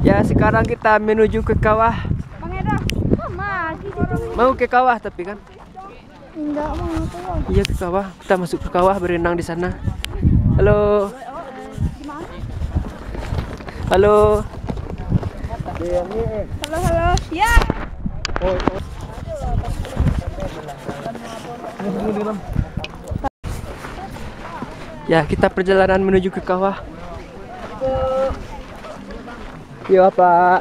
Ya, sekarang kita menuju ke kawah. Mau ke kawah tapi kan? Enggak mau keluar. Iya, ke kawah. Kita masuk ke kawah, berenang di sana. Halo. Halo. Halo. Ya. Ya, kita perjalanan menuju ke kawah. Iya, Pak.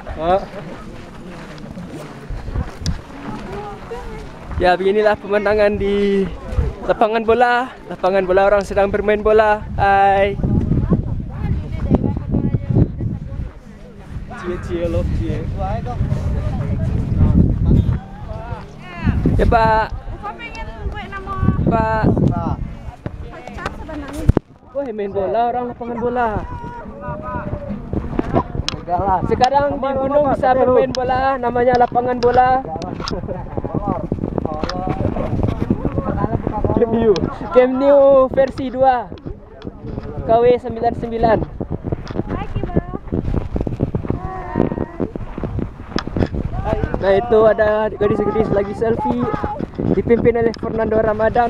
Ya, beginilah pemandangan di lapangan bola. Lapangan bola, orang sedang bermain bola. Hai. Ya, Pak. Pak. Wah, main bola, orang lapangan bola. Sekarang di gunung bisa bermain bola, namanya lapangan bola. Game New versi 2 KW99. Nah, itu ada gadis-gadis lagi selfie, dipimpin oleh Fernando Ramadan.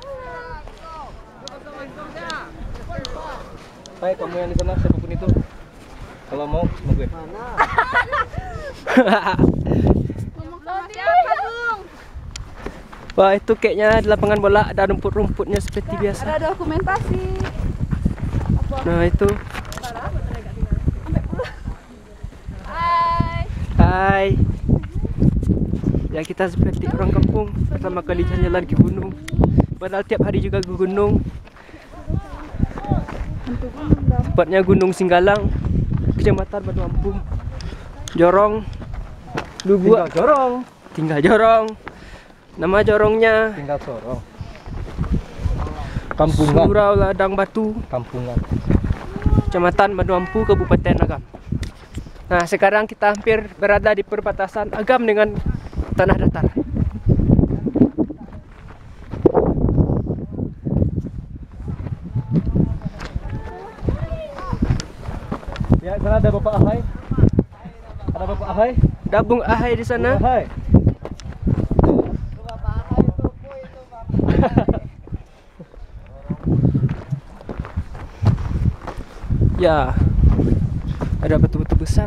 Hai, kamu yang di sana, siapapun itu, kalau mau gue. Wah, itu kayaknya di lapangan bola ada rumput-rumputnya seperti biasa. Ada dokumentasi. Nah, itu. Hai. Hai. Ya, kita seperti orang kampung, pertama kali jalan-jalan ke gunung. Padahal tiap hari juga ke gunung. Tempatnya Gunung Singgalang, Kecamatan Batu Ampung. Jorong. Tinggal jorong. Nama jorongnya Tinggal Sorong. Kampungan. Surau Ladang Batu, Kampungan. Kecamatan Batu Ampung, Kabupaten Agam. Nah, sekarang kita hampir berada di perbatasan Agam dengan tanah datar. Ya, sana ada Bapak Ahai. Ada Bapak Ahai. Dabung Ahai di sana. Ahai. Ya, ada batu-batu besar.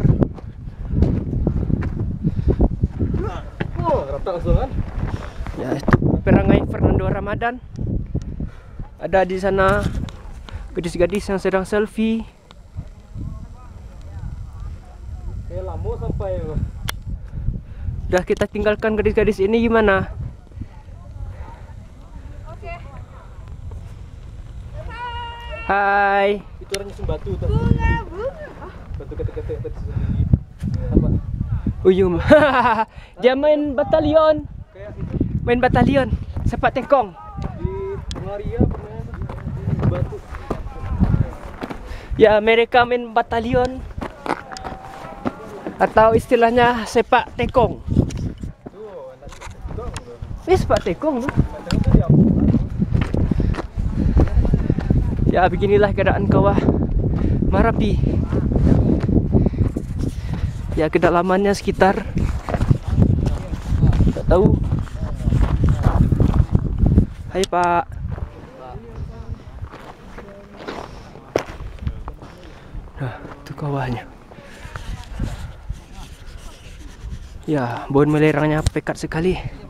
Oh, rata langsung kan? Ya, itu perangai Fernando Ramadan. Ada di sana gadis-gadis yang sedang selfie. Kayak lama sampai. Udah kita tinggalkan gadis-gadis ini gimana? Oke. Hai. Itu orangnya batu tuh. Bunga. Batu ketek-ketek tadi sendiri. Apa? Uyum. Dia main batalion. Kayak itu Main batalion. Sepak tekong. di Hungaria pernah batu. Ya, mereka main batalion. Atau istilahnya sepak tekong. Tuh, enak juga. Ini sepak tekong tuh. Padahal itu dia. Ya, beginilah keadaan kawah Marapi. Ya, kedalamannya sekitar, tak tahu. Hai, Pak. Nah, itu kawahnya. Ya, pohon melerangnya pekat sekali.